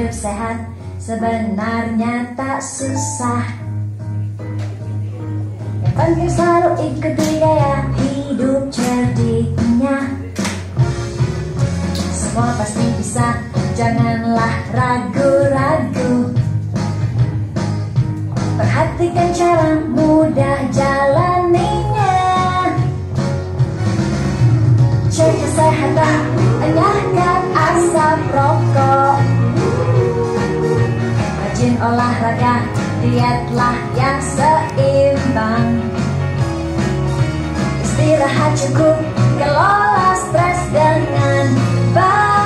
hidup sehat sebenarnya tak susah. Yang penting selalu ikuti gaya hidup cerdinya. Semua pasti bisa, janganlah ragu-ragu. Perhatikan cara mudah jalaninya. Cek kesehatan, enyahkan asap rokok. Rajin olahraga, dietlah yang seimbang. Istirahat cukup, kelola stres dengan baik.